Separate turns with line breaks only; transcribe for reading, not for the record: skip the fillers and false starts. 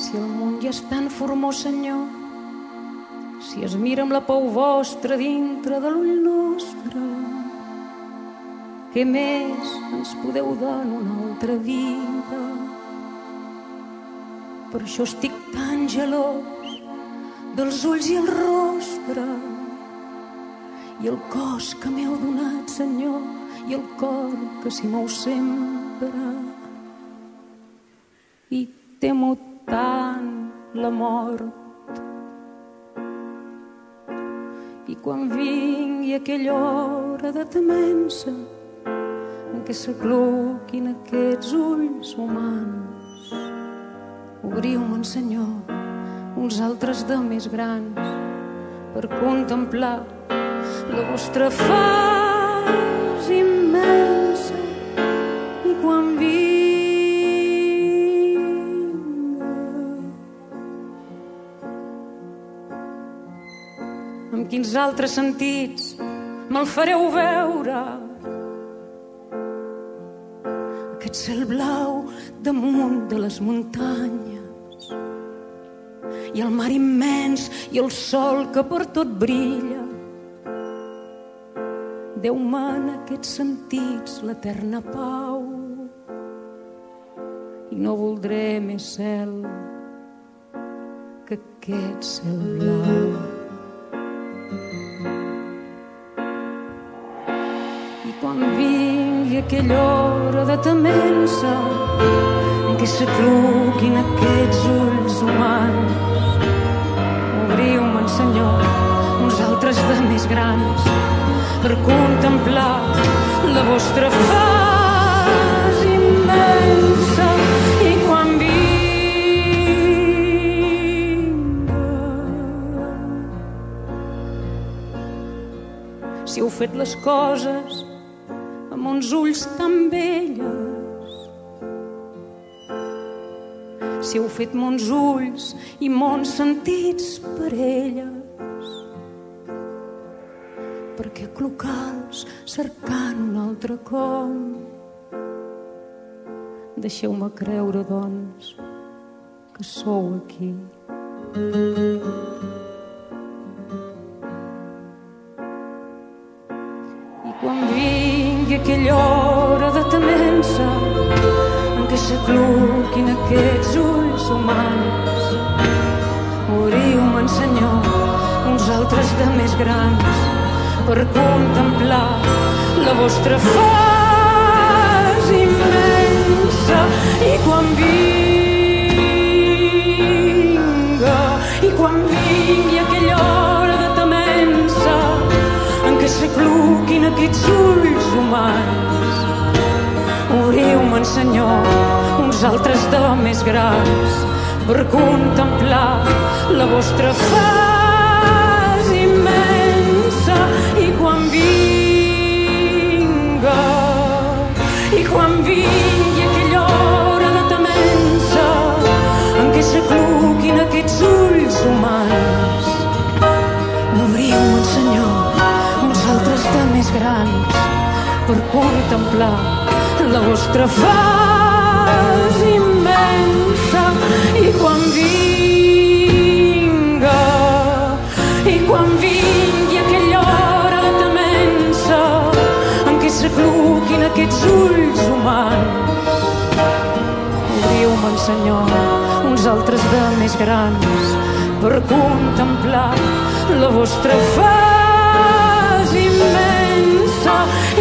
Si el món ja és tan formós, Senyor, si es mira amb la pau vostra dintre de l'ull nostre, què més ens podeu dar en una altra vida? Per això estic tan gelós dels ulls i el rostre i el cos que m'heu donat, Senyor, i el cor que s'hi mou sempre. I temo tant la mort. I quan vingui aquella hora de temença en què s'acluquin aquests ulls humans, obriu-me'n, Senyor, uns altres de més grans, per contemplar la vostra faç immensa. I quan amb quins altres sentits me'l fareu veure? Aquest cel blau damunt de les muntanyes i el mar immens i el sol que per tot brilla. Deu-me en aquests sentits l'eterna pau i no voldré més cel que aquest cel blau. Quan vingui aquella hora de temença en què s'acluquin aquests ulls humans, obriu-me'n, Senyor, uns altres de més grans, per contemplar la vostra faç immensa. I quan vinga, si heu fet les coses amb uns ulls tan belles, si heu fet mons ulls i mons sentits per elles, per què aclucar-los cercant un altre com? Deixeu-me creure, doncs, que sou aquí. I quan vingui aquella hora de temença en què s'acluquin aquests ulls humans, obriu-me'n, Senyor, uns altres de més grans, per contemplar la vostra faç immensa. I quan vingui aquella hora de temença en què s'acluquin aquests ulls humans, obriu-me'n, Senyor, uns altres de més grans, per contemplar la vostra faç immensa. I quan vingui aquella hora de temença en què s'acluquin aquests ulls humans, obriu-me'n, Senyor, uns altres de més grans, per contemplar la vostra faç immensa. I quan vingui aquella hora de temença en què s'acluquin aquests ulls humans, obriu-me'n, Senyor, uns altres de més grans, per contemplar la vostra faç immensa.